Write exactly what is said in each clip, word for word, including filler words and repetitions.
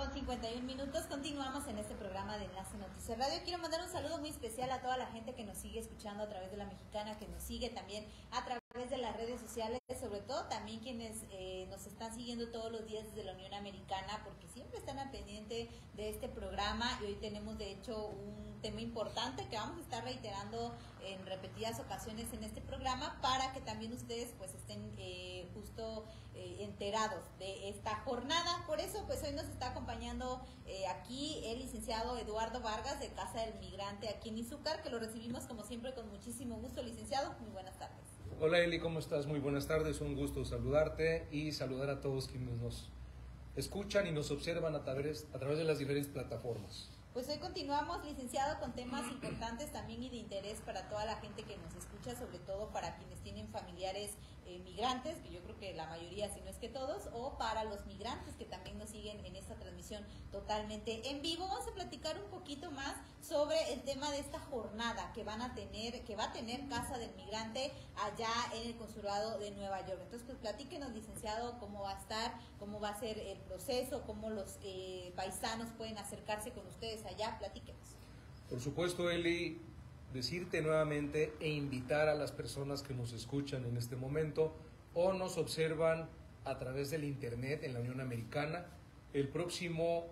con cincuenta y un minutos, continuamos en este programa de Enlace Noticias Radio. Quiero mandar un saludo muy especial a toda la gente que nos sigue escuchando a través de La Mexicana, que nos sigue también a través de las redes sociales, sobre todo también quienes eh, nos están siguiendo todos los días desde la Unión Americana, porque siempre están al pendiente de este programa, y hoy tenemos de hecho un tema importante que vamos a estar reiterando en repetidas ocasiones en este programa, para que también ustedes pues estén eh, justo eh, enterados de esta jornada. Por eso pues hoy nos está acompañando eh, aquí el licenciado Eduardo Vargas de Casa del Migrante aquí en Izúcar, que lo recibimos como siempre con muchísimo gusto. Licenciado, muy buenas tardes. Hola Eli, ¿cómo estás? Muy buenas tardes, un gusto saludarte y saludar a todos quienes nos escuchan y nos observan a través, a través de las diferentes plataformas. Pues hoy continuamos, licenciado, con temas importantes también y de interés para toda la gente que nos escucha, sobre todo para quienes tienen familiares eh, migrantes, que yo creo que la mayoría, si no es que todos, o para los migrantes que también nos siguen en esta transmisión totalmente en vivo. Vamos a platicar un poquito más sobre el tema de esta jornada que van a tener, que va a tener Casa del Migrante allá en el Consulado de Nueva York. Entonces, pues platíquenos, licenciado, cómo va a estar, cómo va a ser el proceso, cómo los eh, paisanos pueden acercarse con ustedes allá. Platíquenos. Por supuesto, Eli, decirte nuevamente e invitar a las personas que nos escuchan en este momento o nos observan a través del internet en la Unión Americana, el próximo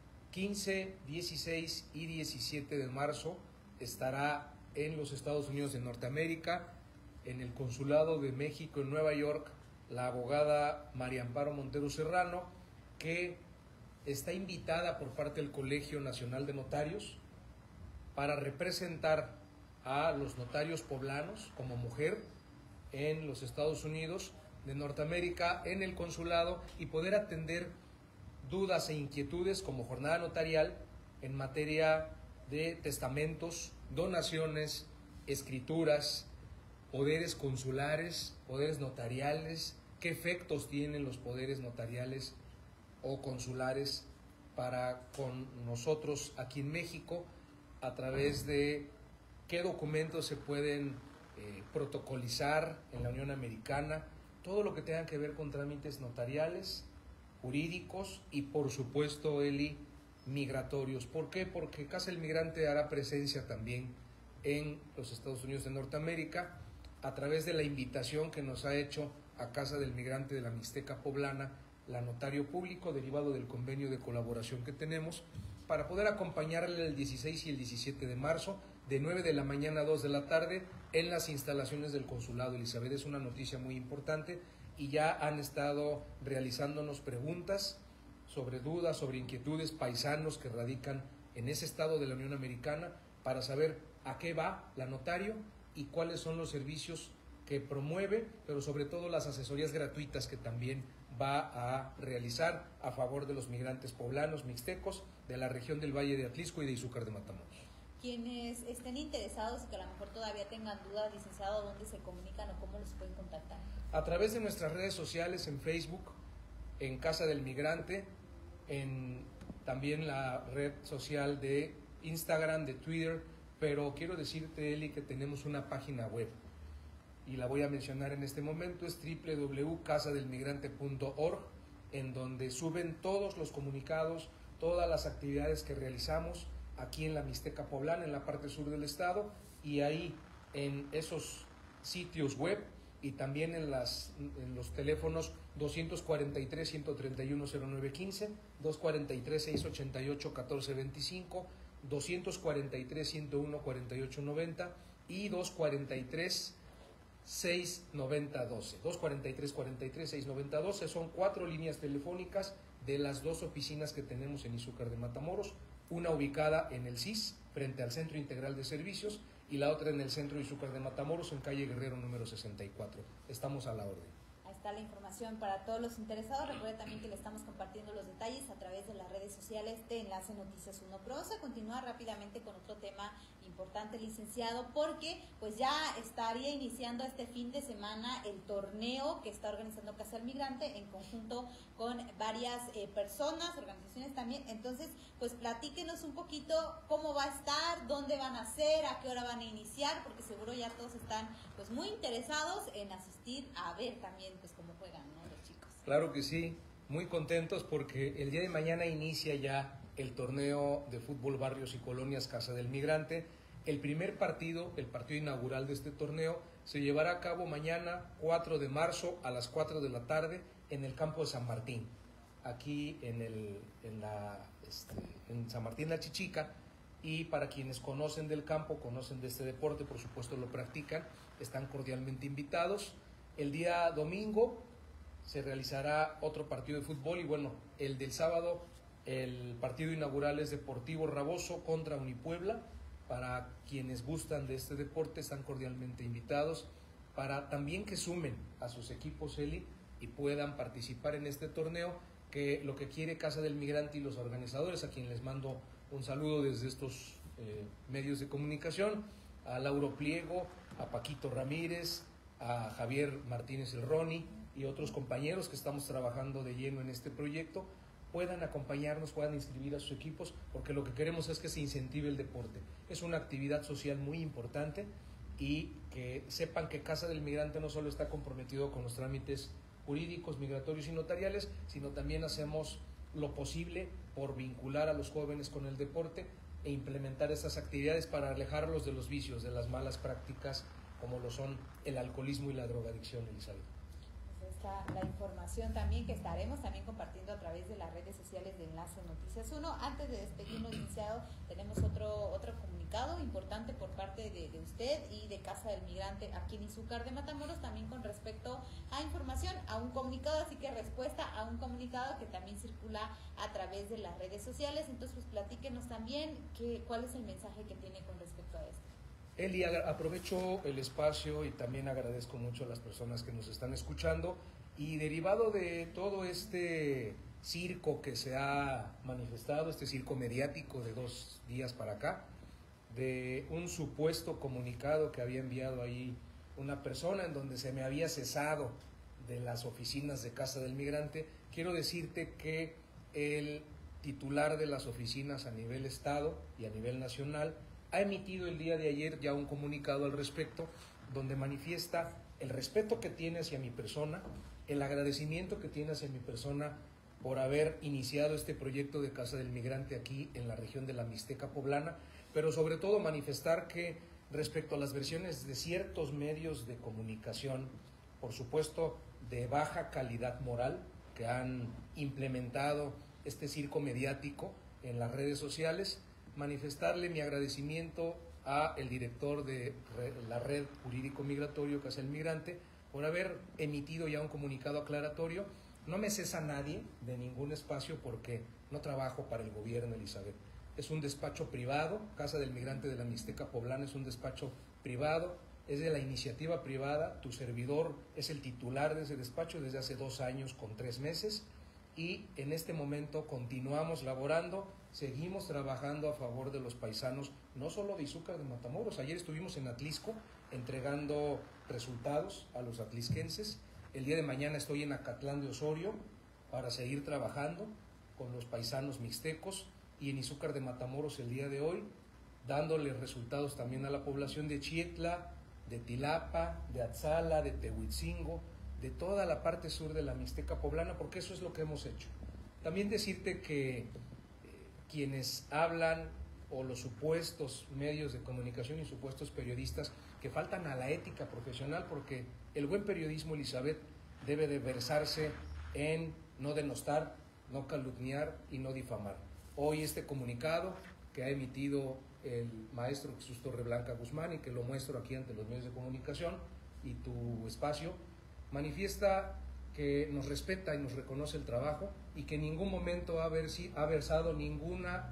quince, dieciséis y diecisiete de marzo estará en los Estados Unidos de Norteamérica, en el Consulado de México en Nueva York, la abogada María Amparo Montero Serrano, que está invitada por parte del Colegio Nacional de Notarios para representar a los notarios poblanos como mujer en los Estados Unidos de Norteamérica, en el consulado, y poder atender dudas e inquietudes como jornada notarial en materia de testamentos, donaciones, escrituras, poderes consulares, poderes notariales, qué efectos tienen los poderes notariales o consulares para con nosotros aquí en México, a través de qué documentos se pueden eh, protocolizar en la Unión Americana, todo lo que tenga que ver con trámites notariales, jurídicos y por supuesto, Eli, migratorios. ¿Por qué? Porque Casa del Migrante hará presencia también en los Estados Unidos de Norteamérica a través de la invitación que nos ha hecho a Casa del Migrante de la Mixteca Poblana, la notario público, derivado del convenio de colaboración que tenemos, para poder acompañarle el dieciséis y el diecisiete de marzo, de nueve de la mañana a dos de la tarde, en las instalaciones del Consulado. Elizabeth, es una noticia muy importante y ya han estado realizándonos preguntas sobre dudas, sobre inquietudes, paisanos que radican en ese estado de la Unión Americana, para saber a qué va la notario y cuáles son los servicios que promueve, pero sobre todo las asesorías gratuitas que también va a realizar a favor de los migrantes poblanos, mixtecos, de la región del Valle de Atlisco y de Izúcar de Matamoros. Quienes estén interesados y que a lo mejor todavía tengan dudas, licenciado, ¿dónde se comunican o cómo los pueden contactar? A través de nuestras redes sociales, en Facebook, en Casa del Migrante, en también la red social de Instagram, de Twitter, pero quiero decirte, Eli, que tenemos una página web y la voy a mencionar en este momento, es doble u doble u doble u punto casa del migrante punto org, en donde suben todos los comunicados, todas las actividades que realizamos aquí en la Mixteca Poblana, en la parte sur del estado, y ahí en esos sitios web y también en, las, en los teléfonos dos cuatro tres, uno tres uno, cero nueve uno cinco, dos cuatro tres, seis ocho ocho, uno cuatro dos cinco, dos cuatro tres, uno uno, cuatro ocho nueve cero y dos cuatro tres, seis nueve cero uno dos, dos cuatro tres, cuatro tres, seis nueve cero uno dos. Son cuatro líneas telefónicas de las dos oficinas que tenemos en Izúcar de Matamoros, una ubicada en el C I S, frente al Centro Integral de Servicios, y la otra en el centro de Izúcar de Matamoros, en calle Guerrero número sesenta y cuatro. Estamos a la orden. Ahí está la información para todos los interesados. Recuerde también que le estamos compartiendo los detalles a través de las redes sociales de Enlace Noticias uno. Pero vamos a continuar rápidamente con otro tema importante, licenciado, porque pues ya estaría iniciando este fin de semana el torneo que está organizando Casa del Migrante en conjunto con varias eh, personas, organizaciones también. Entonces, pues platíquenos un poquito cómo va a estar, dónde van a ser, a qué hora van a iniciar, porque seguro ya todos están pues muy interesados en asistir a ver también pues cómo juegan, ¿no?, los chicos. Claro que sí. muy contentos porque el día de mañana inicia ya el torneo de fútbol barrios y colonias Casa del Migrante. El primer partido, el partido inaugural de este torneo, se llevará a cabo mañana cuatro de marzo a las cuatro de la tarde en el campo de San Martín, aquí en, el, en, la, este, en San Martín La Chichica. Y para quienes conocen del campo, conocen de este deporte, por supuesto lo practican, están cordialmente invitados. El día domingo se realizará otro partido de fútbol y bueno, el del sábado, el partido inaugural es Deportivo Raboso contra Unipuebla. Para quienes gustan de este deporte están cordialmente invitados para también que sumen a sus equipos Eli y puedan participar en este torneo, que lo que quiere Casa del Migrante y los organizadores, a quienes les mando un saludo desde estos eh, medios de comunicación, a Lauro Pliego, a Paquito Ramírez, a Javier Martínez el Roni y otros compañeros que estamos trabajando de lleno en este proyecto, puedan acompañarnos, puedan inscribir a sus equipos, porque lo que queremos es que se incentive el deporte. Es una actividad social muy importante y que sepan que Casa del Migrante no solo está comprometido con los trámites jurídicos, migratorios y notariales, sino también hacemos lo posible por vincular a los jóvenes con el deporte e implementar estas actividades para alejarlos de los vicios, de las malas prácticas como lo son el alcoholismo y la drogadicción, Elizabeth. Pues está la información también que estaremos también compartiendo a través de las redes sociales de Enlace Noticias uno. Antes de despedirnos, licenciado, tenemos otro otro comunicado importante por parte de, de usted y de Casa del Migrante aquí en Izúcar de Matamoros, también con respecto a información, a un comunicado, así que respuesta a un comunicado que también circula a través de las redes sociales. Entonces, pues platíquenos también que, cuál es el mensaje que tiene con respecto a esto. Eli, aprovecho el espacio y también agradezco mucho a las personas que nos están escuchando, y derivado de todo este circo que se ha manifestado, este circo mediático de dos días para acá, de un supuesto comunicado que había enviado ahí una persona en donde se me había cesado de las oficinas de Casa del Migrante, quiero decirte que el titular de las oficinas a nivel estado y a nivel nacional ha emitido el día de ayer ya un comunicado al respecto, donde manifiesta el respeto que tiene hacia mi persona, el agradecimiento que tiene hacia mi persona por haber iniciado este proyecto de Casa del Migrante aquí en la región de la Mixteca Poblana, pero sobre todo manifestar que respecto a las versiones de ciertos medios de comunicación, por supuesto de baja calidad moral, que han implementado este circo mediático en las redes sociales, manifestarle mi agradecimiento a el director de la Red Jurídico Migratorio Casa del Migrante por haber emitido ya un comunicado aclaratorio. No me cesa nadie de ningún espacio porque no trabajo para el gobierno, Elizabeth. Es un despacho privado, Casa del Migrante de la Mixteca Poblana es un despacho privado, es de la iniciativa privada, tu servidor es el titular de ese despacho desde hace dos años con tres meses y en este momento continuamos laborando, seguimos trabajando a favor de los paisanos, no solo de Izúcar de Matamoros. Ayer estuvimos en Atlisco entregando resultados a los atlisquenses. El día de mañana estoy en Acatlán de Osorio para seguir trabajando con los paisanos mixtecos, y en Izúcar de Matamoros el día de hoy, dándole resultados también a la población de Chietla, de Tilapa, de Atzala, de Tehuitzingo, de toda la parte sur de la Mixteca Poblana, porque eso es lo que hemos hecho. También decirte que eh, quienes hablan, o los supuestos medios de comunicación y supuestos periodistas que faltan a la ética profesional, porque el buen periodismo, Elizabeth, debe de versarse en no denostar, no calumniar y no difamar. Hoy este comunicado que ha emitido el maestro Jesús Torreblanca Guzmán y que lo muestro aquí ante los medios de comunicación y tu espacio, manifiesta que nos respeta y nos reconoce el trabajo y que en ningún momento ha, versi, ha versado ninguna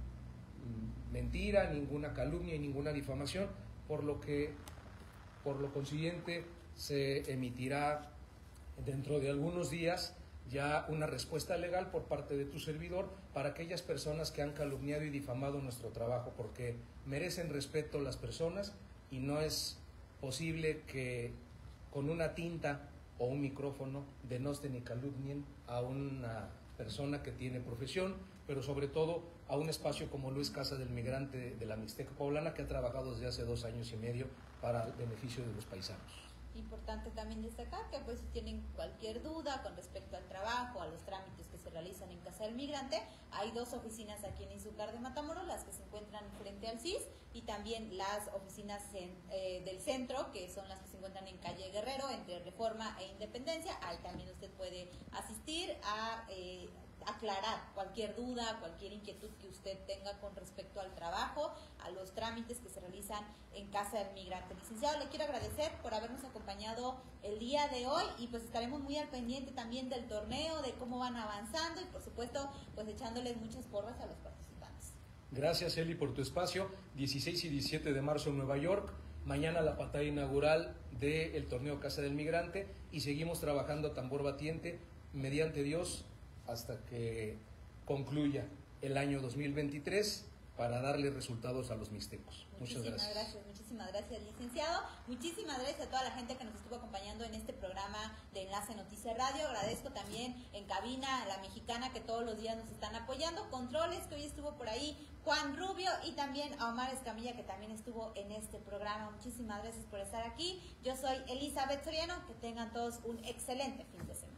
mentira, ninguna calumnia y ninguna difamación, por lo que, por lo consiguiente, se emitirá dentro de algunos días ya una respuesta legal por parte de tu servidor para aquellas personas que han calumniado y difamado nuestro trabajo, porque merecen respeto las personas y no es posible que con una tinta o un micrófono denosten y calumnien a una persona que tiene profesión, pero sobre todo a un espacio como lo es Casa del Migrante de la Mixteca Poblana, que ha trabajado desde hace dos años y medio para el beneficio de los paisanos. Importante también destacar que pues si tienen cualquier duda con respecto al trabajo, a los trámites que se realizan en Casa del Migrante, hay dos oficinas aquí en Izúcar de Matamoros, las que se encuentran frente al C I S y también las oficinas en, eh, del centro, que son las que se encuentran en calle Guerrero, entre Reforma e Independencia. Ahí también usted puede asistir a eh, aclarar cualquier duda, cualquier inquietud que usted tenga con respecto al trabajo, a los trámites que se realizan en Casa del Migrante. Licenciado, le quiero agradecer por habernos acompañado el día de hoy y pues estaremos muy al pendiente también del torneo, de cómo van avanzando y por supuesto pues echándoles muchas porras a los participantes. Gracias, Eli, por tu espacio. dieciséis y diecisiete de marzo en Nueva York. Mañana la patada inaugural del torneo Casa del Migrante y seguimos trabajando a tambor batiente, mediante Dios, hasta que concluya el año dos mil veintitrés para darle resultados a los mixtecos. Muchas gracias. gracias. Muchísimas gracias, licenciado. Muchísimas gracias a toda la gente que nos estuvo acompañando en este programa de Enlace Noticias Radio. Agradezco también en cabina a la mexicana que todos los días nos están apoyando. Controles, que hoy estuvo por ahí Juan Rubio, y también a Omar Escamilla, que también estuvo en este programa. Muchísimas gracias por estar aquí. Yo soy Elizabeth Soriano. Que tengan todos un excelente fin de semana.